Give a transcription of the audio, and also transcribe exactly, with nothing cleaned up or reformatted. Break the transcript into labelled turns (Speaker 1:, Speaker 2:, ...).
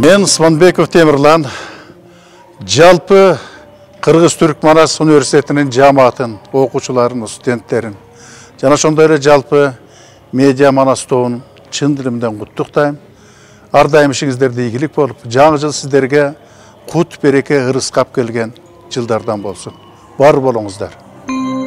Speaker 1: Мен Сманбеков Темірлан, жалпы Кыргыз-Түрк Манас университетінің жамаатын, оқушыларын, студенттерін, жана ошондой эле жалпы медиа Манас тобун чын дилимден куттуктайм. Ар дайым ишиңиздерде ийгилик болуп, жаңы жыл сиздерге кут береке ырыскап келген жылдардан болсун. Бар болуңуздар.